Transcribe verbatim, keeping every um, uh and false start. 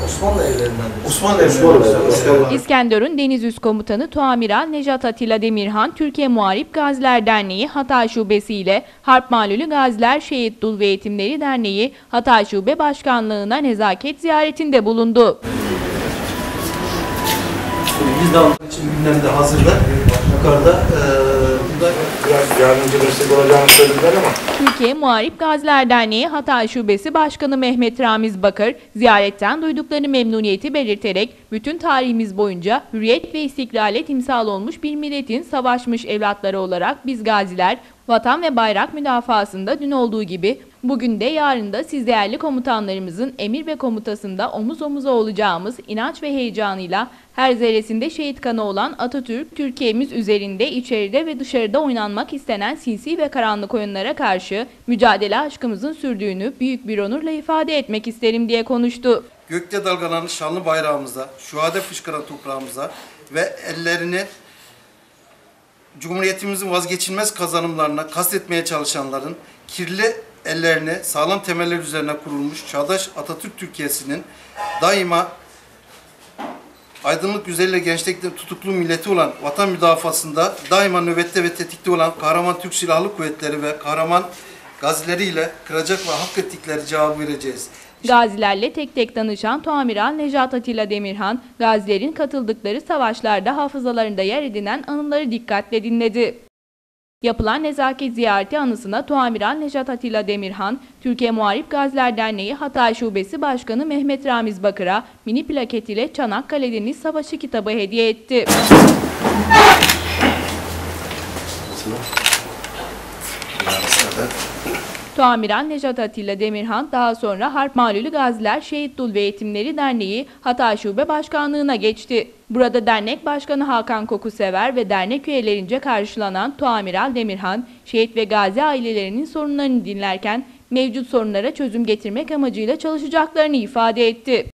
Osmanlı evlerinden. Osmanlı evlerinden. İskenderun Deniz Üst Komutanı Tuamiral Nejat Atilla Demirhan, Türkiye Muharip Gaziler Derneği Hatay Şubesi ile Harp Malulü Gaziler Şehit Dul ve Yetimleri Derneği Hatay Şube Başkanlığı'na nezaket ziyaretinde bulundu. Biz de almak için gündemde hazırda. Yukarıda e, burada biraz yardımcı destek olacağını söylediler ama. Türkiye Muharip Gaziler Derneği Hatay Şubesi Başkanı Mehmet Ramiz Bakır, ziyaretten duydukları memnuniyeti belirterek bütün tarihimiz boyunca hürriyet ve istiklale timsal olmuş bir milletin savaşmış evlatları olarak biz gaziler, vatan ve bayrak müdafaasında dün olduğu gibi bugün de yarın da siz değerli komutanlarımızın emir ve komutasında omuz omuza olacağımız inanç ve heyecanıyla her zerresinde şehit kanı olan Atatürk, Türkiye'miz üzerinde içeride ve dışarıda oynanmak istenen sinsi ve karanlık oyunlara karşı mücadele aşkımızın sürdüğünü büyük bir onurla ifade etmek isterim diye konuştu. Gökte dalgalanan şanlı bayrağımıza, şuhade fışkıran toprağımıza ve ellerini Cumhuriyetimizin vazgeçilmez kazanımlarına kastetmeye çalışanların kirli ellerini sağlam temeller üzerine kurulmuş çağdaş Atatürk Türkiye'sinin daima aydınlık güzelle gençlikte tutuklu milleti olan vatan müdafasında daima nöbette ve tetikte olan kahraman Türk Silahlı Kuvvetleri ve kahraman gazileriyle kıracak ve hak ettikleri cevabı vereceğiz. Gazilerle tek tek danışan Tuamiral Nejat Atilla Demirhan, gazilerin katıldıkları savaşlarda hafızalarında yer edinen anıları dikkatle dinledi. Yapılan nezaket ziyareti anısına Tuamiral Nejat Atilla Demirhan, Türkiye Muharip Gaziler Derneği Hatay Şubesi Başkanı Mehmet Ramiz Bakır'a mini plaket ile Çanakkale Deniz Savaşı kitabı hediye etti. Tuamiral Nejat Atilla Demirhan daha sonra Harp Malulü Gaziler Şehit Dul ve Yetimleri Derneği Hatay Şube Başkanlığı'na geçti. Burada dernek başkanı Hakan Kokusever ve dernek üyelerince karşılanan Tuamiral Demirhan, şehit ve gazi ailelerinin sorunlarını dinlerken mevcut sorunlara çözüm getirmek amacıyla çalışacaklarını ifade etti.